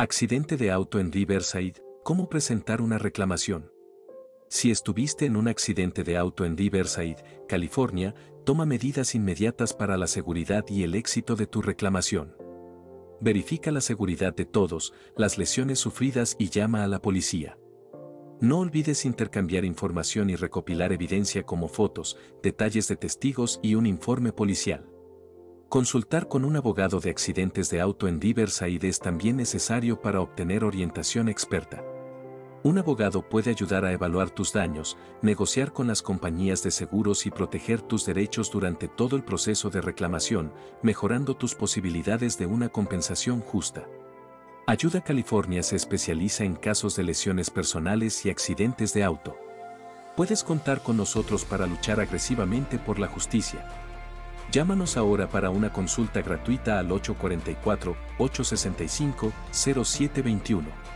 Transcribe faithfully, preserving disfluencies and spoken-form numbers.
Accidente de auto en Riverside, ¿cómo presentar una reclamación? Si estuviste en un accidente de auto en Riverside, California, toma medidas inmediatas para la seguridad y el éxito de tu reclamación. Verifica la seguridad de todos, las lesiones sufridas y llama a la policía. No olvides intercambiar información y recopilar evidencia como fotos, detalles de testigos y un informe policial. Consultar con un abogado de accidentes de auto en Riverside es también necesario para obtener orientación experta. Un abogado puede ayudar a evaluar tus daños, negociar con las compañías de seguros y proteger tus derechos durante todo el proceso de reclamación, mejorando tus posibilidades de una compensación justa. Ayuda California se especializa en casos de lesiones personales y accidentes de auto. Puedes contar con nosotros para luchar agresivamente por la justicia. Llámanos ahora para una consulta gratuita al ocho cuatro cuatro, ocho seis cinco, cero siete dos uno.